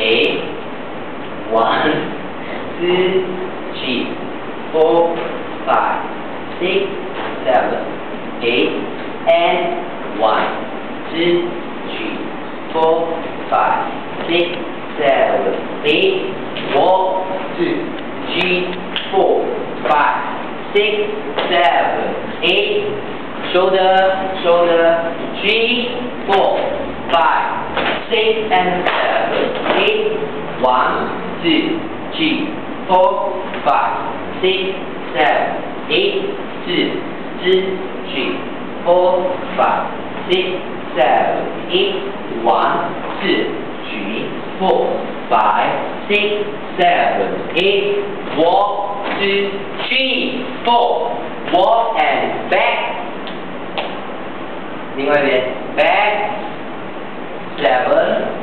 8, 1, 2, 3, 4, 5, 6, 7, 8, and 1, 2, 3, 4, 5, 6, 7, 8, walk, 2, 3, 4, 5, 6, 7, 8, shoulder, shoulder, 3, 4, 5, 6, and 7, 8, 1, 2, 3, 4, 5, 6, 7, 8, 2, 2, 3, 4, 5, 6, 7, 8, 1, 2, 3, 4, 5, 6, 7, 8, walk, 2, 3, 4, walk and back. 另外一边 back, 7,